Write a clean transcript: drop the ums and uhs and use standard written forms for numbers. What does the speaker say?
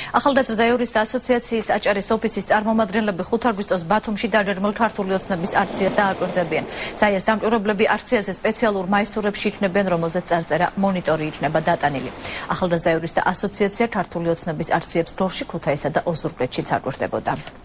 ახალგაზრდა იურისტთა ასოციაციის აჭარის ოფისის წარმომადგენლები 5 აგვისტოს ბათუმში დაგეგმილ ქართული ოცნების აქციას დააკვირდებიან. საიას დამკვირვებლები აქციაზე სპეციალურ მაისურებში იქნებიან, რომელზეც წარწერა მონიტორი იქნება დატანილი. ახალგაზრდა იურისტთა ასოციაცია ქართული ოცნების აქციებს გორში, ქუთაისსა და ოზურგეთშიც აკვირდებოდა.